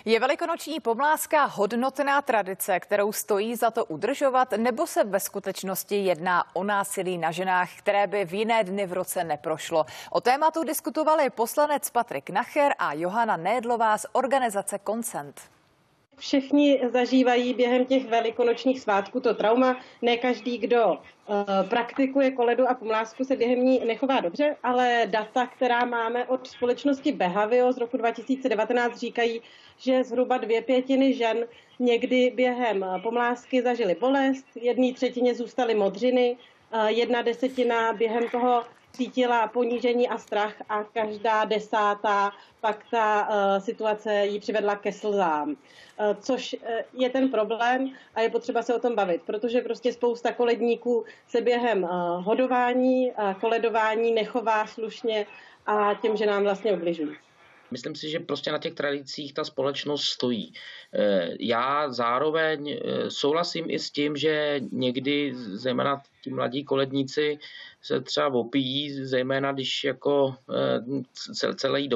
Je velikonoční pomlázka hodnotná tradice, kterou stojí za to udržovat, nebo se ve skutečnosti jedná o násilí na ženách, které by v jiné dny v roce neprošlo? O tématu diskutovali poslanec Patrik Nacher a Johana Nédlová z organizace Consent. Všichni zažívají během těch velikonočních svátků to trauma. Ne každý, kdo praktikuje koledu a pomlázku, se během ní nechová dobře, ale data, která máme od společnosti Behavio z roku 2019, říkají, že zhruba 2/5 žen někdy během pomlázky zažily bolest, 1/3 zůstaly modřiny, 1/10 během toho cítila ponížení a strach a každá 10. pak ta situace ji přivedla ke slzám. Což je ten problém a je potřeba se o tom bavit, protože prostě spousta koledníků se během hodování, koledování nechová slušně a těm ženám vlastně ubližují. Myslím si, že prostě na těch tradicích ta společnost stojí. Já zároveň souhlasím i s tím, že někdy zejména ti mladí koledníci se třeba opíjí, zejména když jako celý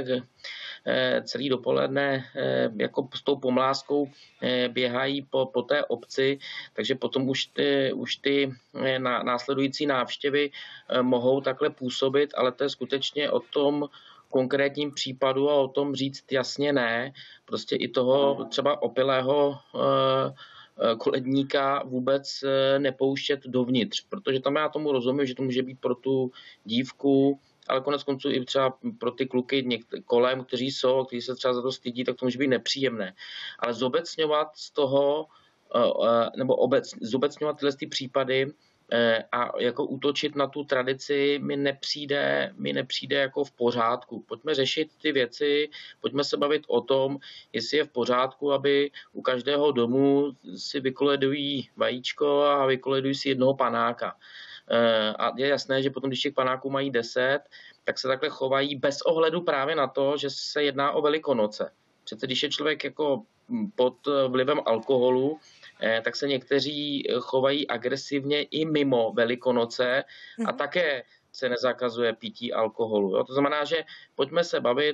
dopoledne jako s tou pomlázkou běhají po té obci, takže potom už ty následující návštěvy mohou takhle působit, ale to je skutečně o tom konkrétním případu a o tom říct jasně ne. Prostě i toho třeba opilého koledníka vůbec nepouštět dovnitř, protože tam já tomu rozumím, že to může být pro tu dívku, ale konec konců i třeba pro ty kluky kolem, kteří se třeba za to stydí, tak to může být nepříjemné. Ale zobecňovat z toho, nebo zobecňovat tyhle případy a jako útočit na tu tradici mi nepřijde jako v pořádku. Pojďme řešit ty věci, pojďme se bavit o tom, jestli je v pořádku, aby u každého domu si vykoledují vajíčko a vykoledují si jednoho panáka. A je jasné, že potom, když těch panáků mají 10, tak se takhle chovají bez ohledu právě na to, že se jedná o Velikonoce. Přece když je člověk jako pod vlivem alkoholu, tak se někteří chovají agresivně i mimo Velikonoce a také se nezakazuje pití alkoholu. Jo? To znamená, že pojďme se bavit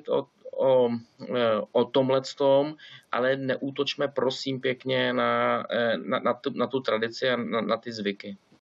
o tomhletom, ale neútočme prosím pěkně na tu tradici a na ty zvyky.